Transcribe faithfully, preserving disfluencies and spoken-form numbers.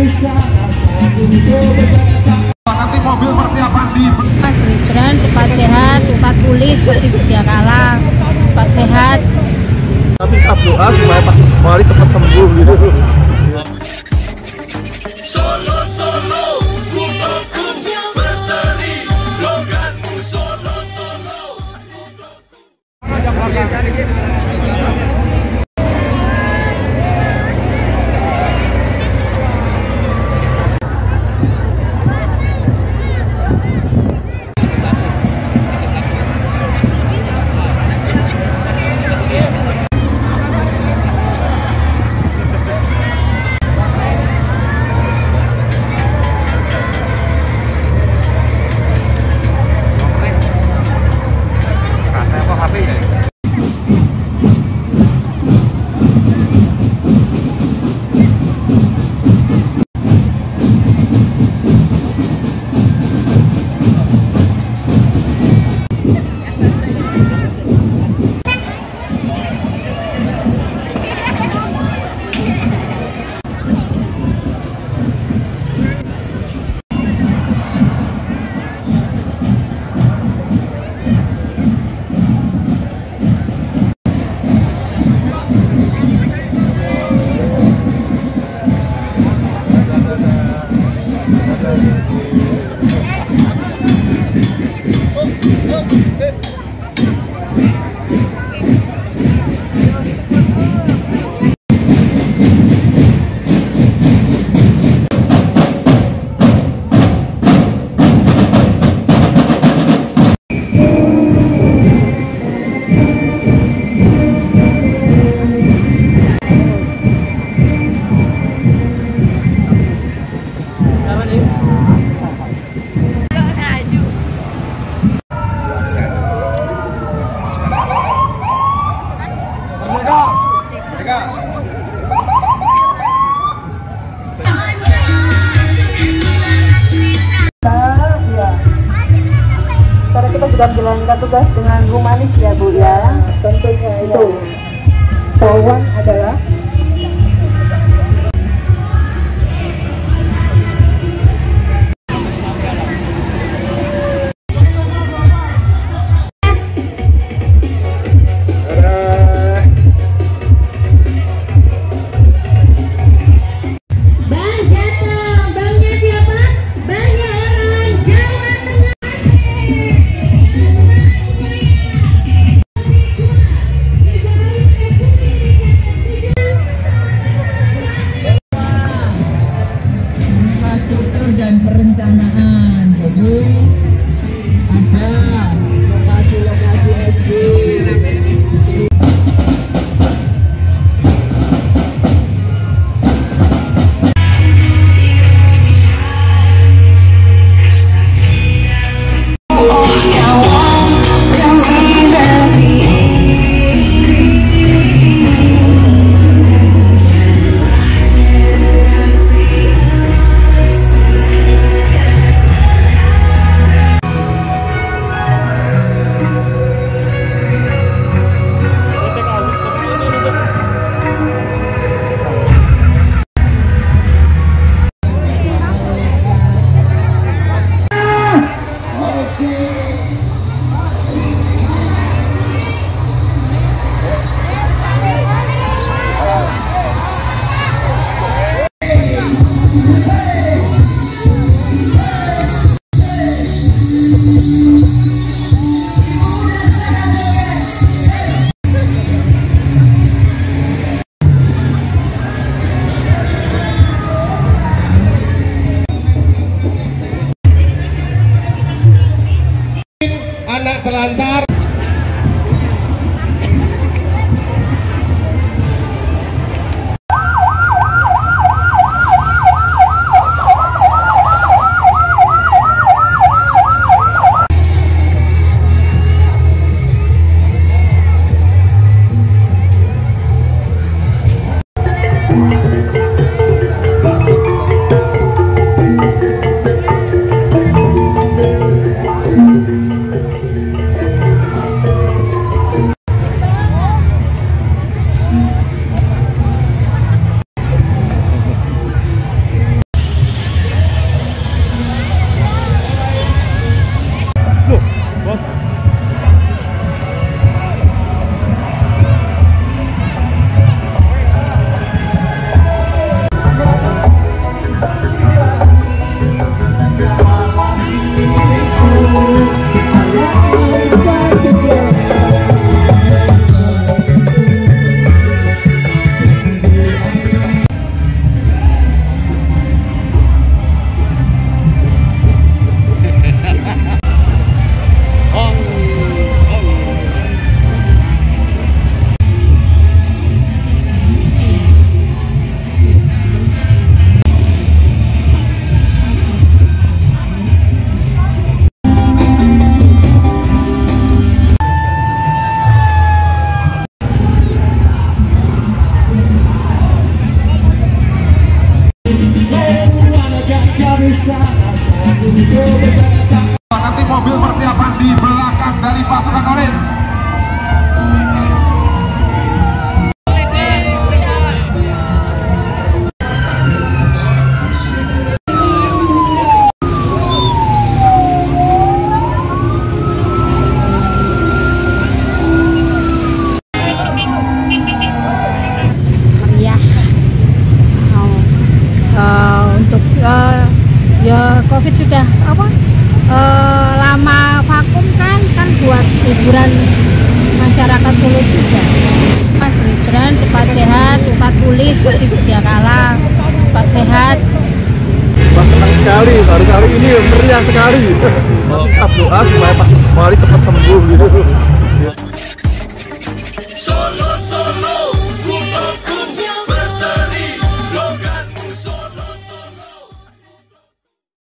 Nanti mobil persiapan di Mas Gibran cepat sehat, cepat pulih seperti sedia kala, cepat sehat. Tapi kita doa supaya Pak Wali cepat sembuh gitu. Solo solo rumahku berseri sloganmu solo solo. Menjalankan tugas dengan humanis ya Bu ya, tentunya itu poin adalah Nanti mobil persiapan di belakang dari pasukan orange. Ya COVID sudah apa e, lama vakum kan kan buat hiburan masyarakat Solo juga. Mas Gibran cepat sehat, cepat pulih seperti sedia kala, cepat sehat. Wah, senang sekali, baru kali ini meriah sekali. Kita doa supaya Pak Wali cepat sembuh gitu.